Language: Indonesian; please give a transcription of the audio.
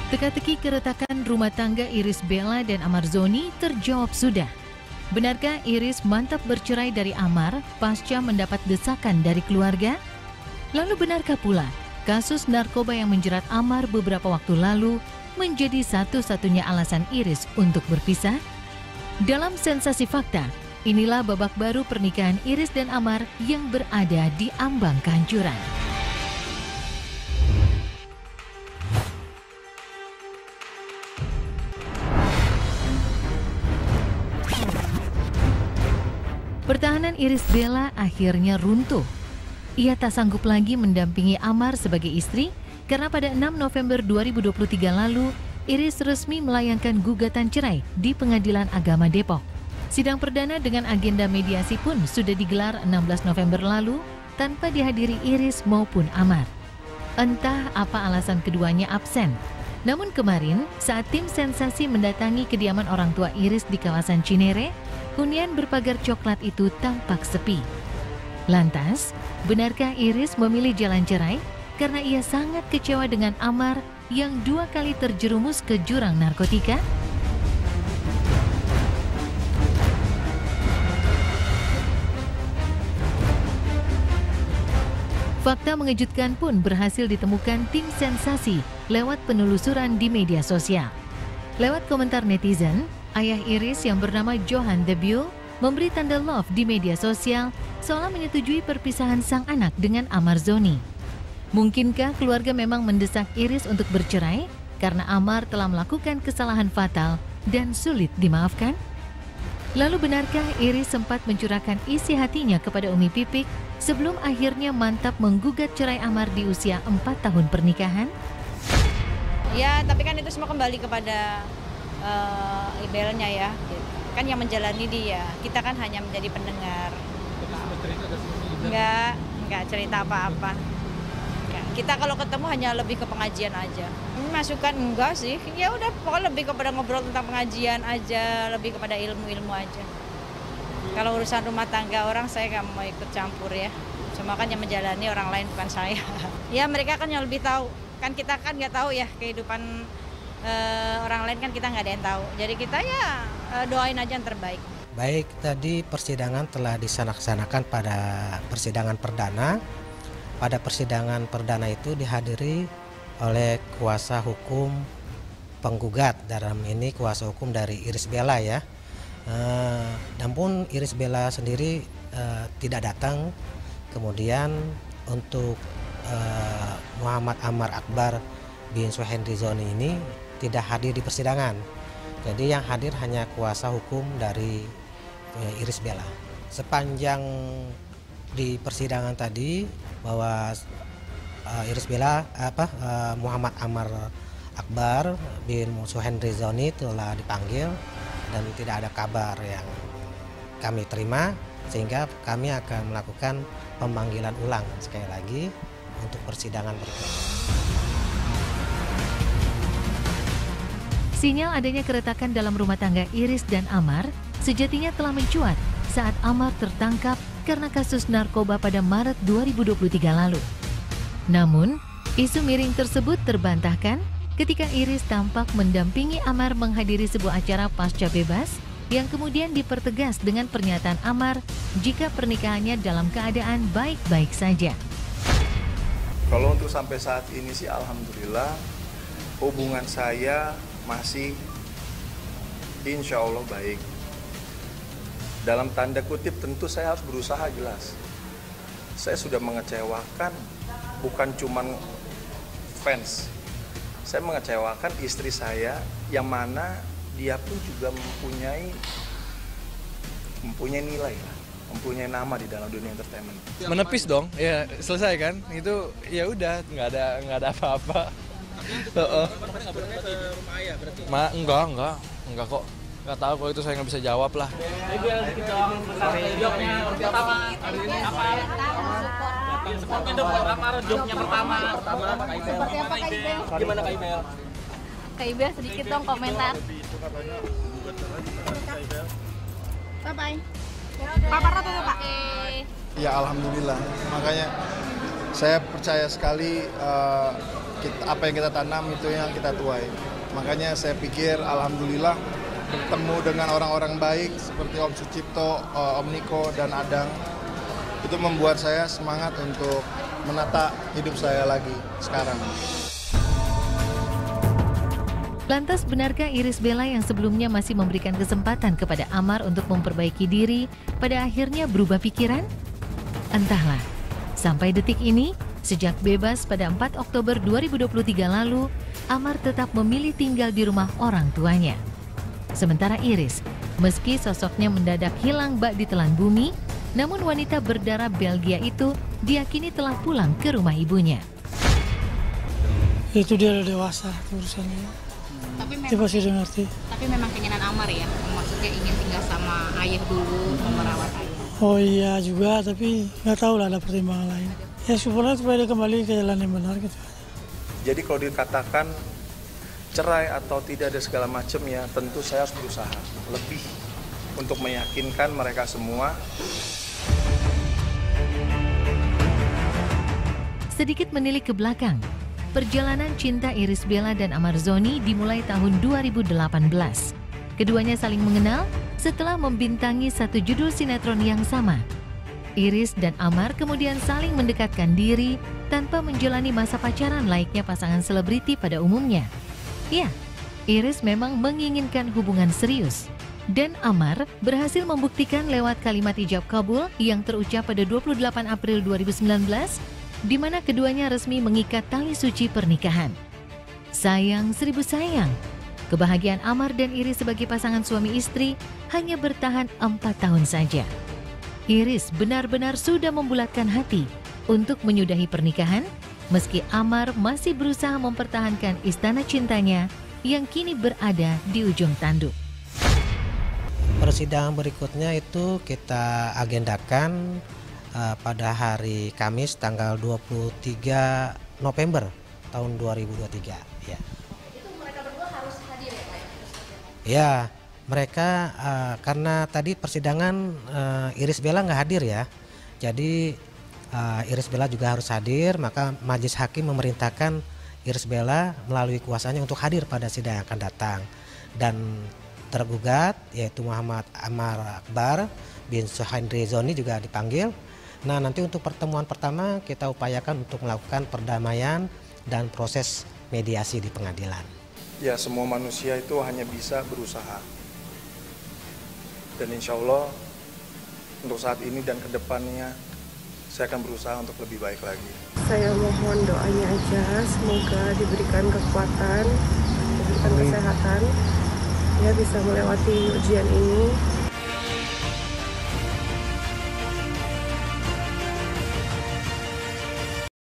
Teka-teki keretakan rumah tangga Iris Bella dan Amar Zoni terjawab sudah. Benarkah Iris mantap bercerai dari Amar pasca mendapat desakan dari keluarga? Lalu benarkah pula kasus narkoba yang menjerat Amar beberapa waktu lalu menjadi satu-satunya alasan Iris untuk berpisah? Dalam Sensasi Fakta, inilah babak baru pernikahan Iris dan Amar yang berada di ambang kehancuran. Pertahanan Iris Bella akhirnya runtuh. Ia tak sanggup lagi mendampingi Amar sebagai istri karena pada 6 November 2023 lalu, Iris resmi melayangkan gugatan cerai di Pengadilan Agama Depok. Sidang perdana dengan agenda mediasi pun sudah digelar 16 November lalu tanpa dihadiri Iris maupun Amar. Entah apa alasan keduanya absen. Namun kemarin, saat tim Sensasi mendatangi kediaman orang tua Iris di kawasan Cinere, hunian berpagar coklat itu tampak sepi. Lantas, benarkah Iris memilih jalan cerai karena ia sangat kecewa dengan Amar yang 2 kali terjerumus ke jurang narkotika? Fakta mengejutkan pun berhasil ditemukan tim Sensasi lewat penelusuran di media sosial. Lewat komentar netizen, ayah Iris yang bernama Johan Debiul memberi tanda love di media sosial seolah menyetujui perpisahan sang anak dengan Amar Zoni. Mungkinkah keluarga memang mendesak Iris untuk bercerai karena Amar telah melakukan kesalahan fatal dan sulit dimaafkan? Lalu benarkah Iris sempat mencurahkan isi hatinya kepada Umi Pipik sebelum akhirnya mantap menggugat cerai Amar di usia 4 tahun pernikahan? Ya, tapi kan itu semua kembali kepada Ibelnya ya. Kan yang menjalani dia, kita kan hanya menjadi pendengar. Enggak cerita apa-apa. Kita kalau ketemu hanya lebih ke pengajian aja. Masukan enggak sih, ya udah pokoknya lebih kepada ngobrol tentang pengajian aja, lebih kepada ilmu-ilmu aja. Kalau urusan rumah tangga orang saya nggak mau ikut campur ya. Semua kan yang menjalani orang lain bukan saya. Ya mereka kan yang lebih tahu. Kan kita kan nggak tahu ya kehidupan orang lain kan kita nggak ada yang tahu. Jadi kita ya doain aja yang terbaik. Baik, tadi persidangan telah dilaksanakan pada persidangan perdana. Pada persidangan perdana itu dihadiri oleh kuasa hukum penggugat, dalam ini kuasa hukum dari Iris Bella ya. Namun Iris Bella sendiri tidak datang. Kemudian untuk Muhammad Amar Akbar bin Suhendri Zoni ini tidak hadir di persidangan. Jadi yang hadir hanya kuasa hukum dari Iris Bella. Sepanjang di persidangan tadi bahwa Iris Bella Muhammad Amar Akbar bin Suhendri Zoni telah dipanggil dan tidak ada kabar yang kami terima, sehingga kami akan melakukan pemanggilan ulang sekali lagi untuk persidangan berikutnya. Sinyal adanya keretakan dalam rumah tangga Iris dan Amar sejatinya telah mencuat saat Amar tertangkap karena kasus narkoba pada Maret 2023 lalu. Namun, isu miring tersebut terbantahkan ketika Iris tampak mendampingi Amar menghadiri sebuah acara pasca bebas yang kemudian dipertegas dengan pernyataan Amar jika pernikahannya dalam keadaan baik-baik saja. Kalau untuk sampai saat ini sih alhamdulillah hubungan saya masih insya Allah baik. Dalam tanda kutip tentu saya harus berusaha jelas. Saya sudah mengecewakan bukan cuman fans. Saya mengecewakan istri saya yang mana dia pun juga mempunyai nilai, mempunyai nama di dalam dunia entertainment. Menepis dong, ya selesai kan? Itu ya udah nggak ada apa-apa. Enggak kok. Nggak tahu kalau itu saya nggak bisa jawab lah. Supportnya dong buat Amar, jobnya pertama. Seperti apa Kak Ibel? Gimana Kak Ibel? Kak Ibel sedikit dong komentar. Bye-bye. Paparnya tuh Pak. Ya alhamdulillah, makanya Saya percaya sekali apa yang kita tanam itu yang kita tuai. Makanya saya pikir alhamdulillah bertemu dengan orang-orang baik seperti Om Sucipto, Om Niko, dan Adang. Itu membuat saya semangat untuk menata hidup saya lagi sekarang. Lantas benarkah Irish Bella yang sebelumnya masih memberikan kesempatan kepada Amar untuk memperbaiki diri, pada akhirnya berubah pikiran? Entahlah, sampai detik ini, sejak bebas pada 4 Oktober 2023 lalu, Amar tetap memilih tinggal di rumah orang tuanya. Sementara Irish, meski sosoknya mendadak hilang bak di telan bumi, namun wanita berdarah Belgia itu diyakini telah pulang ke rumah ibunya. Itu dia udah dewasa urusannya. Dia pasti udah ngerti. Tapi memang keinginan Amar ya, maksudnya ingin tinggal sama ayah dulu, merawat ayah. Oh iya juga, tapi nggak tahu lah ada pertimbangan lain. Ya supaya dia kembali ke jalan yang benar gitu. Jadi kalau dikatakan cerai atau tidak ada segala macam ya, tentu saya harus berusaha lebih untuk meyakinkan mereka semua. Sedikit menilik ke belakang, perjalanan cinta Irish Bella dan Amar Zoni dimulai tahun 2018. Keduanya saling mengenal setelah membintangi satu judul sinetron yang sama. Irish dan Amar kemudian saling mendekatkan diri tanpa menjalani masa pacaran layaknya pasangan selebriti pada umumnya. Ya, Irish memang menginginkan hubungan serius. Dan Amar berhasil membuktikan lewat kalimat ijab kabul yang terucap pada 28 April 2019, di mana keduanya resmi mengikat tali suci pernikahan. Sayang seribu sayang, kebahagiaan Amar dan Irish sebagai pasangan suami istri hanya bertahan 4 tahun saja. Irish benar-benar sudah membulatkan hati untuk menyudahi pernikahan, meski Amar masih berusaha mempertahankan istana cintanya yang kini berada di ujung tanduk. Persidangan berikutnya itu kita agendakan pada hari Kamis tanggal 23 November tahun 2023 ya. Itu mereka berdua harus hadir ya Pak? Ya, mereka karena tadi persidangan Irish Bella nggak hadir ya. Jadi Irish Bella juga harus hadir, maka Majelis Hakim memerintahkan Irish Bella melalui kuasanya untuk hadir pada sidang yang akan datang. Dan tergugat yaitu Muhammad Amar Akbar bin Suhaindri Zoni juga dipanggil. Nah, nanti untuk pertemuan pertama kita upayakan untuk melakukan perdamaian dan proses mediasi di pengadilan. Ya, semua manusia itu hanya bisa berusaha. Dan insya Allah untuk saat ini dan kedepannya saya akan berusaha untuk lebih baik lagi. Saya mohon doanya aja, semoga diberikan kekuatan, diberikan kesehatan, ya bisa melewati ujian ini